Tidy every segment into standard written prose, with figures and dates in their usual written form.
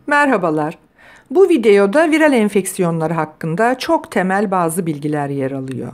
Merhabalar. Bu videoda viral enfeksiyonlar hakkında çok temel bazı bilgiler yer alıyor.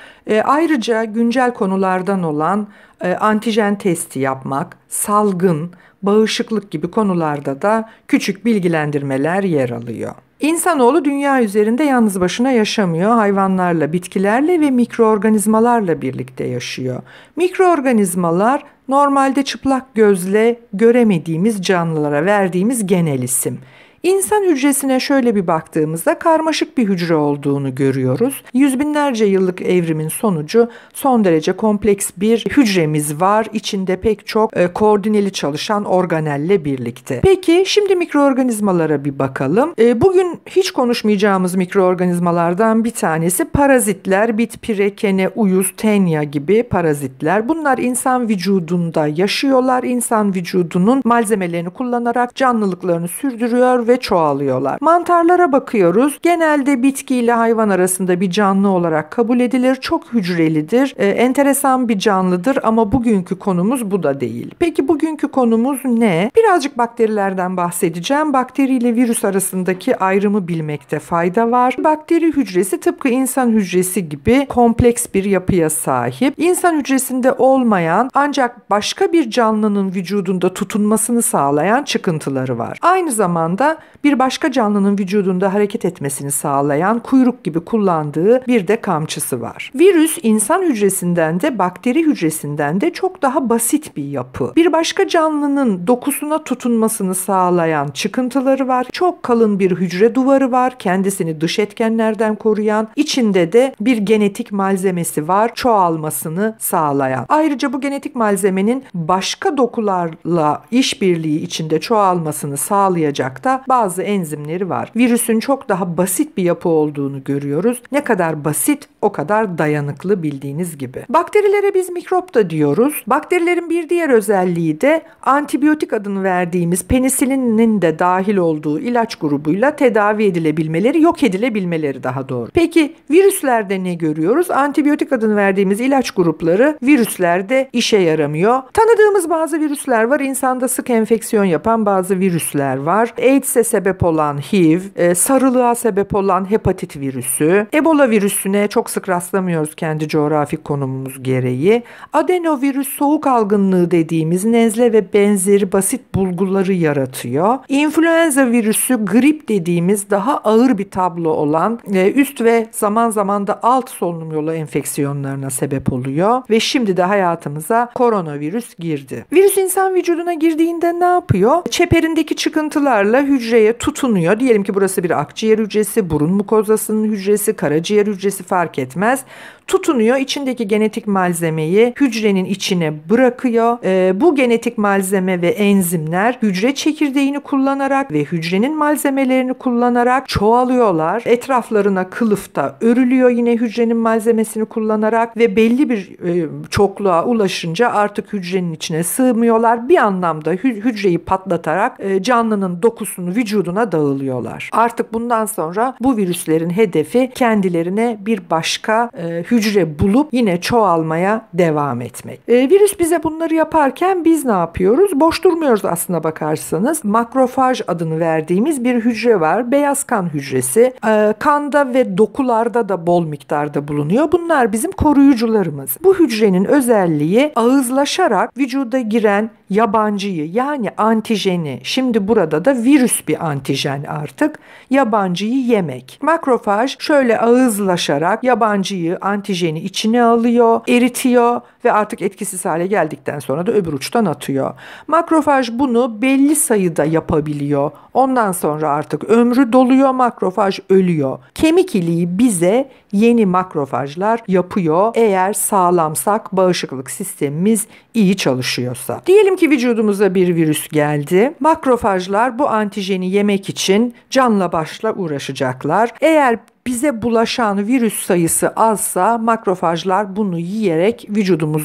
Ayrıca güncel konulardan olan antijen testi yapmak, salgın, bağışıklık gibi konularda da küçük bilgilendirmeler yer alıyor. İnsanoğlu dünya üzerinde yalnız başına yaşamıyor. Hayvanlarla, bitkilerle ve mikroorganizmalarla birlikte yaşıyor. Mikroorganizmalar normalde çıplak gözle göremediğimiz canlılara verdiğimiz genel isim. İnsan hücresine şöyle bir baktığımızda karmaşık bir hücre olduğunu görüyoruz. Yüz binlerce yıllık evrimin sonucu son derece kompleks bir hücremiz var. İçinde pek çok koordineli çalışan organelle birlikte. Peki şimdi mikroorganizmalara bir bakalım. Bugün hiç konuşmayacağımız mikroorganizmalardan bir tanesi parazitler, bit, pire, kene, uyuz, tenya gibi parazitler. Bunlar insan vücudunda yaşıyorlar. İnsan vücudunun malzemelerini kullanarak canlılıklarını sürdürüyor ve çoğalıyorlar. Mantarlara bakıyoruz. Genelde bitki ile hayvan arasında bir canlı olarak kabul edilir. Çok hücrelidir. Enteresan bir canlıdır ama bugünkü konumuz bu da değil. Peki bugünkü konumuz ne? Birazcık bakterilerden bahsedeceğim. Bakteri ile virüs arasındaki ayrımı bilmekte fayda var. Bakteri hücresi tıpkı insan hücresi gibi kompleks bir yapıya sahip. İnsan hücresinde olmayan ancak başka bir canlının vücudunda tutunmasını sağlayan çıkıntıları var. Aynı zamanda bir başka canlının vücudunda hareket etmesini sağlayan kuyruk gibi kullandığı bir de kamçısı var. Virüs insan hücresinden de bakteri hücresinden de çok daha basit bir yapı. Bir başka canlının dokusuna tutunmasını sağlayan çıkıntıları var. Çok kalın bir hücre duvarı var. Kendisini dış etkenlerden koruyan, içinde de bir genetik malzemesi var. Çoğalmasını sağlayan. Ayrıca bu genetik malzemenin başka dokularla işbirliği içinde çoğalmasını sağlayacak da bazı enzimleri var. Virüsün çok daha basit bir yapı olduğunu görüyoruz. Ne kadar basit o kadar dayanıklı bildiğiniz gibi. Bakterilere biz mikrop da diyoruz. Bakterilerin bir diğer özelliği de antibiyotik adını verdiğimiz penisilinin de dahil olduğu ilaç grubuyla tedavi edilebilmeleri, yok edilebilmeleri daha doğru. Peki virüslerde ne görüyoruz? Antibiyotik adını verdiğimiz ilaç grupları virüslerde işe yaramıyor. Tanıdığımız bazı virüsler var. İnsanda sık enfeksiyon yapan bazı virüsler var. AIDS'e sebep olan HIV, sarılığa sebep olan hepatit virüsü, Ebola virüsüne çok sık rastlamıyoruz kendi coğrafi konumumuz gereği. Adenovirüs soğuk algınlığı dediğimiz nezle ve benzeri basit bulguları yaratıyor. İnfluenza virüsü grip dediğimiz daha ağır bir tablo olan üst ve zaman zaman da alt solunum yolu enfeksiyonlarına sebep oluyor ve şimdi de hayatımıza koronavirüs girdi. Virüs insan vücuduna girdiğinde ne yapıyor? Çeperindeki çıkıntılarla hücreye tutunuyor. Diyelim ki burası bir akciğer hücresi, burun mukozasının hücresi, karaciğer hücresi fark etmez. Tutunuyor. İçindeki genetik malzemeyi hücrenin içine bırakıyor. Bu genetik malzeme ve enzimler hücre çekirdeğini kullanarak ve hücrenin malzemelerini kullanarak çoğalıyorlar. Etraflarına kılıfta örülüyor yine hücrenin malzemesini kullanarak ve belli bir çokluğa ulaşınca artık hücrenin içine sığmıyorlar. Bir anlamda hücreyi patlatarak canlının dokusunu vücuduna dağılıyorlar. Artık bundan sonra bu virüslerin hedefi kendilerine bir başka hücre bulup yine çoğalmaya devam etmek. Virüs bize bunları yaparken biz ne yapıyoruz? Boş durmuyoruz aslına bakarsanız. Makrofaj adını verdiğimiz bir hücre var. Beyaz kan hücresi. Kanda ve dokularda da bol miktarda bulunuyor. Bunlar bizim koruyucularımız. Bu hücrenin özelliği ağızlaşarak vücuda giren yabancıyı yani antijeni, şimdi burada da virüs bir antijen artık, yabancıyı yemek. Makrofaj şöyle ağızlaşarak yabancıyı, antijeni içine alıyor, eritiyor ve artık etkisiz hale geldikten sonra da öbür uçtan atıyor. Makrofaj bunu belli sayıda yapabiliyor. Ondan sonra artık ömrü doluyor, makrofaj ölüyor. Kemik iliği bize yeni makrofajlar yapıyor eğer sağlamsak, bağışıklık sistemimiz iyi çalışıyorsa. Diyelim ki vücudumuza bir virüs geldi. Makrofajlar bu antijeni yemek için canla başla uğraşacaklar. Eğer bize bulaşan virüs sayısı azsa makrofajlar bunu yiyerek vücudumuzdan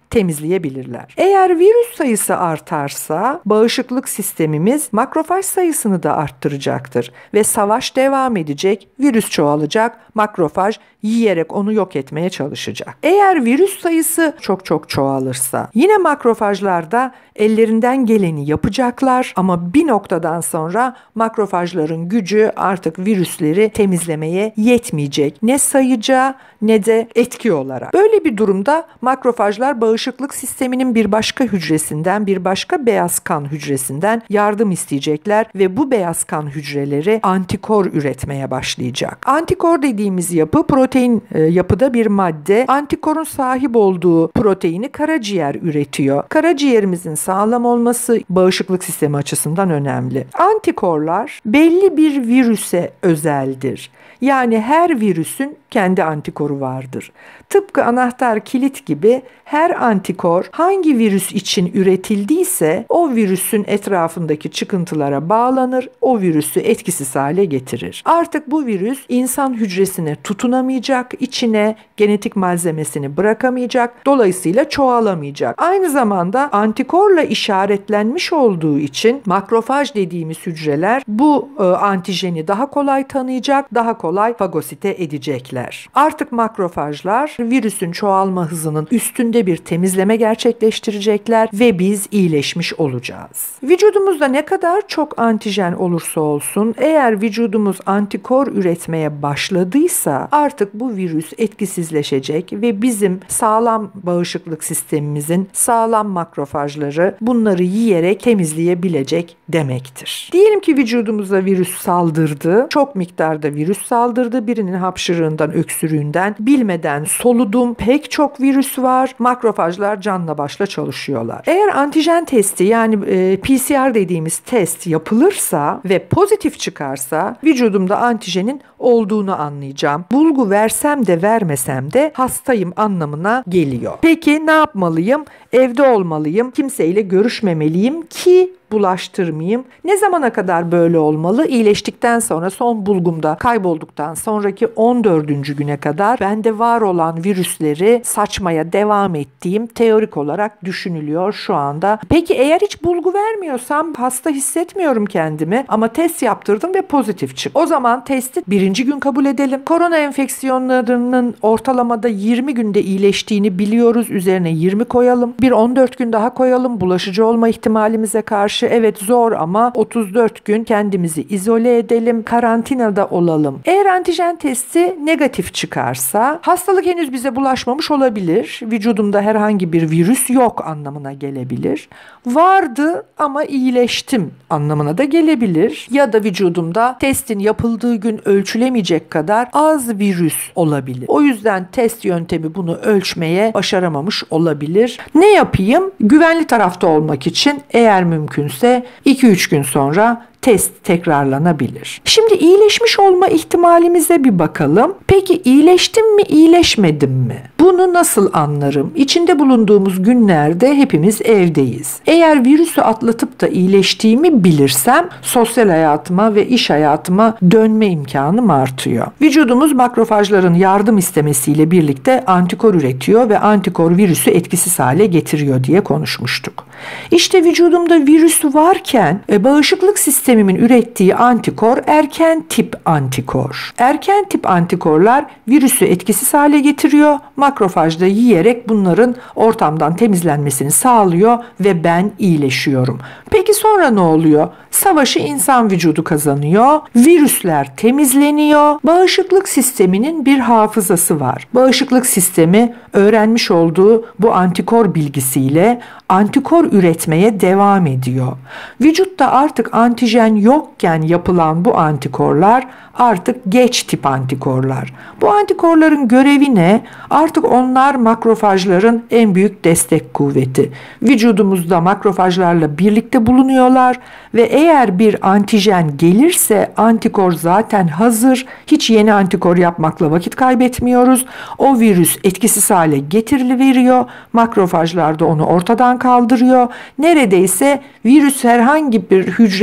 temizleyebilirler. Eğer virüs sayısı artarsa bağışıklık sistemimiz makrofaj sayısını da arttıracaktır ve savaş devam edecek, virüs çoğalacak, makrofaj yiyerek onu yok etmeye çalışacak. Eğer virüs sayısı çok çoğalırsa yine makrofajlar da ellerinden geleni yapacaklar ama bir noktadan sonra makrofajların gücü artık virüsleri temizlemeye yetmeyecek. Ne sayıca ne de etki olarak. Böyle bir durumda makrofajlar bağışıklık sisteminin bir başka hücresinden, bir başka beyaz kan hücresinden yardım isteyecekler ve bu beyaz kan hücreleri antikor üretmeye başlayacak. Antikor dediğimiz yapı protein yapıda bir madde. Antikorun sahip olduğu proteini karaciğer üretiyor. Karaciğerimizin sağlam olması bağışıklık sistemi açısından önemli. Antikorlar belli bir virüse özeldir. Yani her virüsün kendi antikoru vardır. Tıpkı anahtar kilit gibi her antikor hangi virüs için üretildiyse o virüsün etrafındaki çıkıntılara bağlanır, o virüsü etkisiz hale getirir. Artık bu virüs insan hücresine tutunamayacak, içine genetik malzemesini bırakamayacak, dolayısıyla çoğalamayacak. Aynı zamanda antikorla işaretlenmiş olduğu için makrofaj dediğimiz hücreler bu antijeni daha kolay tanıyacak, daha kolay fagosite edecekler. Artık makrofajlar virüsün çoğalma hızının üstünde bir temizleme gerçekleştirecekler ve biz iyileşmiş olacağız. Vücudumuzda ne kadar çok antijen olursa olsun, eğer vücudumuz antikor üretmeye başladıysa artık bu virüs etkisizleşecek ve bizim sağlam bağışıklık sistemimizin sağlam makrofajları bunları yiyerek temizleyebilecek demektir. Diyelim ki vücudumuza virüs saldırdı, çok miktarda virüs saldırdı, birinin hapşırığından, öksürüğünden, bilmeden soludum, pek çok virüs var, makrofajlar canla başla çalışıyorlar. Eğer antijen testi yani PCR dediğimiz test yapılırsa ve pozitif çıkarsa vücudumda antijenin olduğunu anlayacağım. Bulgu versem de vermesem de hastayım anlamına geliyor. Peki ne yapmalıyım? Evde olmalıyım, kimseyle görüşmemeliyim ki bulaştırmayayım. Ne zamana kadar böyle olmalı? İyileştikten sonra, son bulgumda kaybolduktan sonraki 14. güne kadar bende var olan virüsleri saçmaya devam ettiğim teorik olarak düşünülüyor şu anda. Peki eğer hiç bulgu vermiyorsam, hasta hissetmiyorum kendimi ama test yaptırdım ve pozitif çıktı. O zaman testi 1. gün kabul edelim. Korona enfeksiyonlarının ortalamada 20 günde iyileştiğini biliyoruz. Üzerine 20 koyalım. Bir 14 gün daha koyalım. Bulaşıcı olma ihtimalimize karşı. Evet zor ama 34 gün kendimizi izole edelim, karantinada olalım. Eğer antijen testi negatif çıkarsa hastalık henüz bize bulaşmamış olabilir. Vücudumda herhangi bir virüs yok anlamına gelebilir. Vardı ama iyileştim anlamına da gelebilir. Ya da vücudumda testin yapıldığı gün ölçülemeyecek kadar az virüs olabilir. O yüzden test yöntemi bunu ölçmeye başaramamış olabilir. Ne yapayım? Güvenli tarafta olmak için eğer mümkünse 2-3 gün sonra test tekrarlanabilir. Şimdi iyileşmiş olma ihtimalimize bir bakalım. Peki iyileştim mi, iyileşmedim mi? Bunu nasıl anlarım? İçinde bulunduğumuz günlerde hepimiz evdeyiz. Eğer virüsü atlatıp da iyileştiğimi bilirsem sosyal hayatıma ve iş hayatıma dönme imkanım artıyor. Vücudumuz makrofajların yardım istemesiyle birlikte antikor üretiyor ve antikor virüsü etkisiz hale getiriyor diye konuşmuştuk. İşte vücudumda virüs varken bağışıklık sistemimin ürettiği antikor erken tip antikor. Erken tip antikorlar virüsü etkisiz hale getiriyor. Makrofajda yiyerek bunların ortamdan temizlenmesini sağlıyor ve ben iyileşiyorum. Peki sonra ne oluyor? Savaşı insan vücudu kazanıyor. Virüsler temizleniyor. Bağışıklık sisteminin bir hafızası var. Bağışıklık sistemi öğrenmiş olduğu bu antikor bilgisiyle antikor üretmeye devam ediyor. Vücutta artık antijen yokken yapılan bu antikorlar artık geç tip antikorlar. Bu antikorların görevi ne? Artık onlar makrofajların en büyük destek kuvveti. Vücudumuzda makrofajlarla birlikte bulunuyorlar ve eğer bir antijen gelirse antikor zaten hazır. Hiç yeni antikor yapmakla vakit kaybetmiyoruz. O virüs etkisiz hale getiriveriyor. Makrofajlar da onu ortadan kaldırıyor. Neredeyse virüs herhangi bir hücremize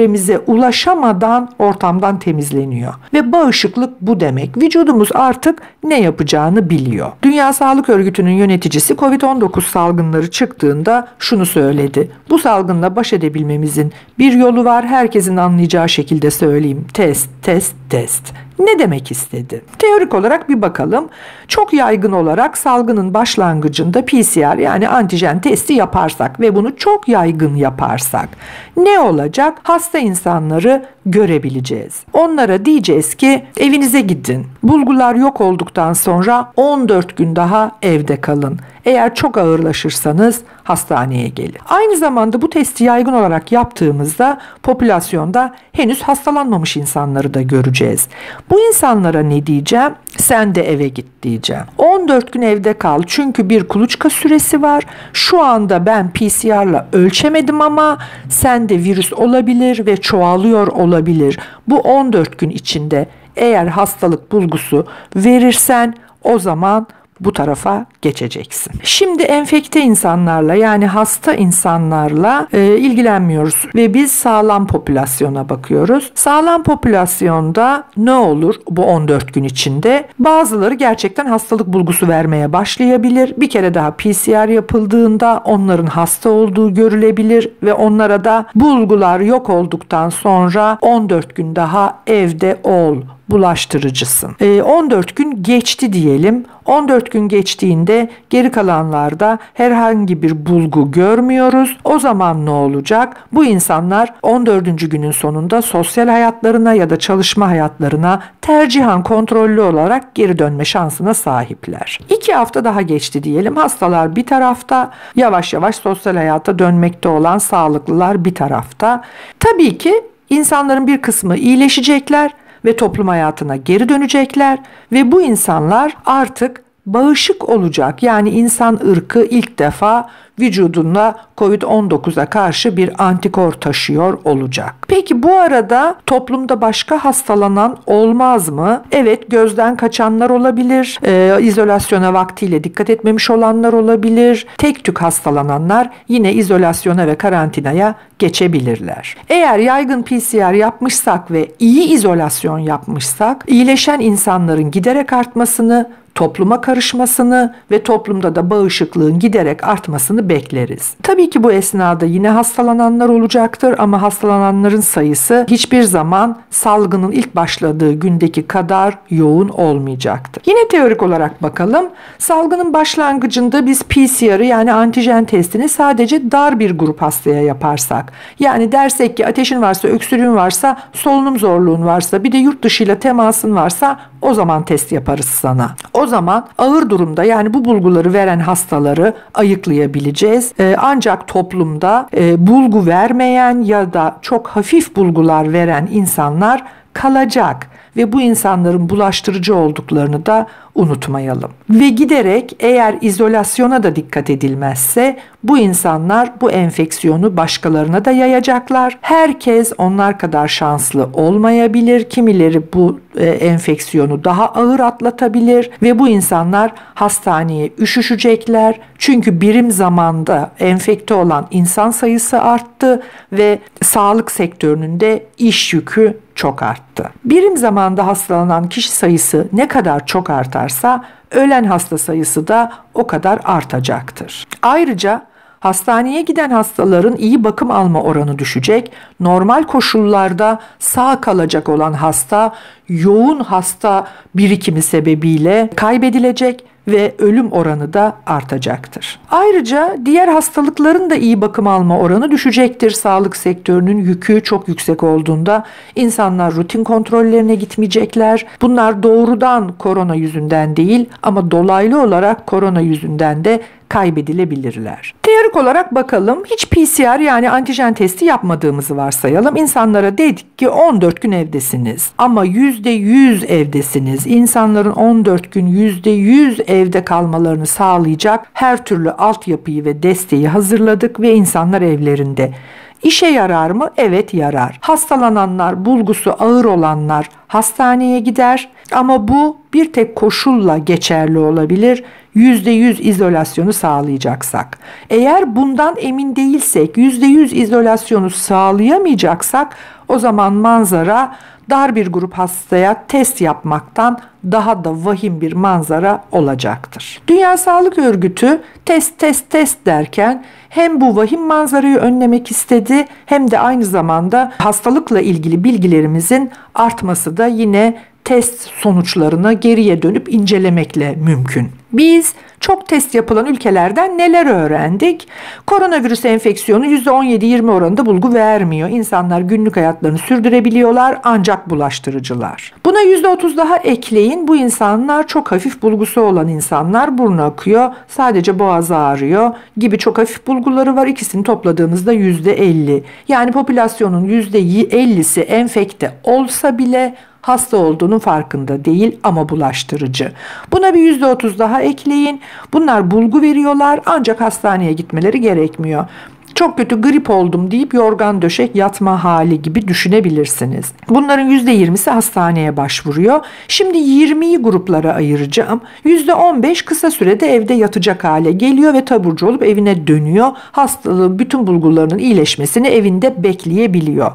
ulaşamadan ortamdan temizleniyor. Ve bağışıklık bu demek. Vücudumuz artık ne yapacağını biliyor. Dünya Sağlık Örgütü'nün yöneticisi COVID-19 salgınları çıktığında şunu söyledi. Bu salgınla baş edebilmemizin bir yolu var. Herkesin anlayacağı şekilde söyleyeyim. Test, test, test. Ne demek istedi? Teorik olarak bir bakalım. Çok yaygın olarak salgının başlangıcında PCR yani antijen testi yaparsak ve bunu çok yaygın yaparsak ne olacak? Hasta insanları görebileceğiz. Onlara diyeceğiz ki evinize gidin. Bulgular yok olduktan sonra 14 gün daha evde kalın. Eğer çok ağırlaşırsanız hastaneye gelin. Aynı zamanda bu testi yaygın olarak yaptığımızda popülasyonda henüz hastalanmamış insanları da göreceğiz. Bu insanlara ne diyeceğim? Sen de eve git diyeceğim. 14 gün evde kal çünkü bir kuluçka süresi var. Şu anda ben PCR'la ölçemedim ama sende virüs olabilir ve çoğalıyor olabilir. Bu 14 gün içinde eğer hastalık bulgusu verirsen o zaman bu tarafa geçeceksin. Şimdi enfekte insanlarla yani hasta insanlarla ilgilenmiyoruz ve biz sağlam popülasyona bakıyoruz. Sağlam popülasyonda ne olur bu 14 gün içinde? Bazıları gerçekten hastalık bulgusu vermeye başlayabilir. Bir kere daha PCR yapıldığında onların hasta olduğu görülebilir ve onlara da bulgular yok olduktan sonra 14 gün daha evde ol. Bulaştırıcısın. 14 gün geçti diyelim. 14 gün geçtiğinde geri kalanlarda herhangi bir bulgu görmüyoruz. O zaman ne olacak? Bu insanlar 14. günün sonunda sosyal hayatlarına ya da çalışma hayatlarına tercihen kontrollü olarak geri dönme şansına sahipler. 2 hafta daha geçti diyelim. Hastalar bir tarafta, yavaş yavaş sosyal hayata dönmekte olan sağlıklılar bir tarafta. Tabii ki insanların bir kısmı iyileşecekler ve toplum hayatına geri dönecekler ve bu insanlar artık bağışık olacak. Yani insan ırkı ilk defa vücudunda COVID-19'a karşı bir antikor taşıyor olacak. Peki bu arada toplumda başka hastalanan olmaz mı? Evet, gözden kaçanlar olabilir, izolasyona vaktiyle dikkat etmemiş olanlar olabilir, tek tük hastalananlar yine izolasyona ve karantinaya geçebilirler. Eğer yaygın PCR yapmışsak ve iyi izolasyon yapmışsak, iyileşen insanların giderek artmasını, topluma karışmasını ve toplumda da bağışıklığın giderek artmasını bekleriz. Tabii ki bu esnada yine hastalananlar olacaktır ama hastalananların sayısı hiçbir zaman salgının ilk başladığı gündeki kadar yoğun olmayacaktır. Yine teorik olarak bakalım. Salgının başlangıcında biz PCR'ı yani antijen testini sadece dar bir grup hastaya yaparsak, yani dersek ki ateşin varsa, öksürüğün varsa, solunum zorluğun varsa, bir de yurt dışıyla temasın varsa o zaman test yaparız sana. O zaman ağır durumda yani bu bulguları veren hastaları ayıklayabileceğiz. Ancak toplumda bulgu vermeyen ya da çok hafif bulgular veren insanlar kalacak ve bu insanların bulaştırıcı olduklarını da unutmayalım. Ve giderek eğer izolasyona da dikkat edilmezse bu insanlar bu enfeksiyonu başkalarına da yayacaklar. Herkes onlar kadar şanslı olmayabilir. Kimileri bu enfeksiyonu daha ağır atlatabilir ve bu insanlar hastaneye üşüşecekler. Çünkü birim zamanda enfekte olan insan sayısı arttı ve sağlık sektörünün de iş yükü çok arttı. Birim zamanda hastalanan kişi sayısı ne kadar çok artarsa ölen hasta sayısı da o kadar artacaktır. Ayrıca hastaneye giden hastaların iyi bakım alma oranı düşecek. Normal koşullarda sağ kalacak olan hasta yoğun hasta birikimi sebebiyle kaybedilecek ve ölüm oranı da artacaktır. Ayrıca diğer hastalıkların da iyi bakım alma oranı düşecektir. Sağlık sektörünün yükü çok yüksek olduğunda insanlar rutin kontrollerine gitmeyecekler. Bunlar doğrudan korona yüzünden değil ama dolaylı olarak korona yüzünden de kaybedilebilirler. Teorik olarak bakalım, hiç PCR yani antijen testi yapmadığımızı varsayalım. İnsanlara dedik ki 14 gün evdesiniz ama %100 evdesiniz. İnsanların 14 gün %100 evde kalmalarını sağlayacak her türlü altyapıyı ve desteği hazırladık ve insanlar evlerinde. İşe yarar mı? Evet, yarar. Hastalananlar, bulgusu ağır olanlar hastaneye gider ama bu bir tek koşulla geçerli olabilir. %100 izolasyonu sağlayacaksak. Eğer bundan emin değilsek, %100 izolasyonu sağlayamayacaksak, o zaman manzara dar bir grup hastaya test yapmaktan daha da vahim bir manzara olacaktır. Dünya Sağlık Örgütü test derken hem bu vahim manzarayı önlemek istedi, hem de aynı zamanda hastalıkla ilgili bilgilerimizin artması da yine test sonuçlarını geriye dönüp incelemekle mümkün. Biz çok test yapılan ülkelerden neler öğrendik? Koronavirüs enfeksiyonu %17-20 oranında bulgu vermiyor. İnsanlar günlük hayatlarını sürdürebiliyorlar, ancak bulaştırıcılar. Buna %30 daha ekleyin. Bu insanlar çok hafif bulgusu olan insanlar, burnu akıyor, sadece boğazı ağrıyor gibi çok hafif bulguları var. İkisini topladığımızda %50. Yani popülasyonun %50'si enfekte olsa bile hasta olduğunun farkında değil ama bulaştırıcı. Buna bir %30 daha ekleyin. Bunlar bulgu veriyorlar, ancak hastaneye gitmeleri gerekmiyor. Çok kötü grip oldum deyip yorgan döşek yatma hali gibi düşünebilirsiniz. Bunların %20'si hastaneye başvuruyor. Şimdi 20'yi gruplara ayıracağım. %15 kısa sürede evde yatacak hale geliyor ve taburcu olup evine dönüyor. Hastalığın bütün bulgularının iyileşmesini evinde bekleyebiliyor.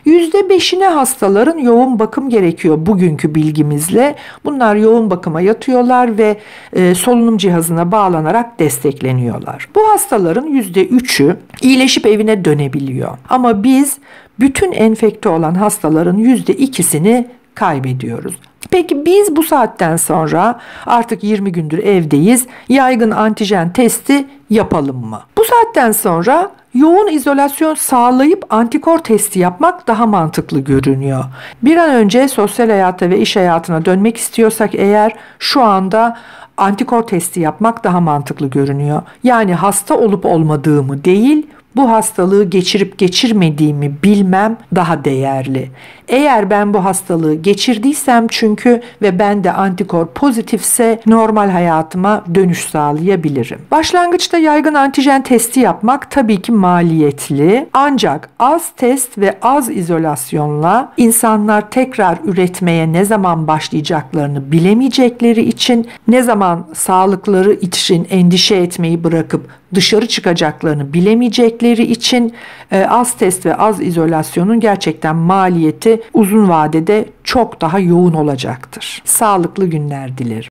%5'ine hastaların yoğun bakım gerekiyor bugünkü bilgimizle. Bunlar yoğun bakıma yatıyorlar ve solunum cihazına bağlanarak destekleniyorlar. Bu hastaların %3'ü iyileşip evine dönebiliyor. Ama biz bütün enfekte olan hastaların %2'sini kaybediyoruz. Peki biz bu saatten sonra artık 20 gündür evdeyiz. Yaygın antijen testi yapalım mı? Bu saatten sonra yoğun izolasyon sağlayıp antikor testi yapmak daha mantıklı görünüyor. Bir an önce sosyal hayata ve iş hayatına dönmek istiyorsak eğer, şu anda antikor testi yapmak daha mantıklı görünüyor. Yani hasta olup olmadığımı değil, bu hastalığı geçirip geçirmediğimi bilmem daha değerli. Eğer ben bu hastalığı geçirdiysem çünkü ve ben de antikor pozitifse normal hayatıma dönüş sağlayabilirim. Başlangıçta yaygın antijen testi yapmak tabii ki maliyetli. Ancak az test ve az izolasyonla insanlar tekrar üretmeye ne zaman başlayacaklarını bilemeyecekleri için, ne zaman sağlıkları için endişe etmeyi bırakıp dışarı çıkacaklarını bilemeyecekleri için az test ve az izolasyonun gerçekten maliyeti uzun vadede çok daha yoğun olacaktır. Sağlıklı günler dilerim.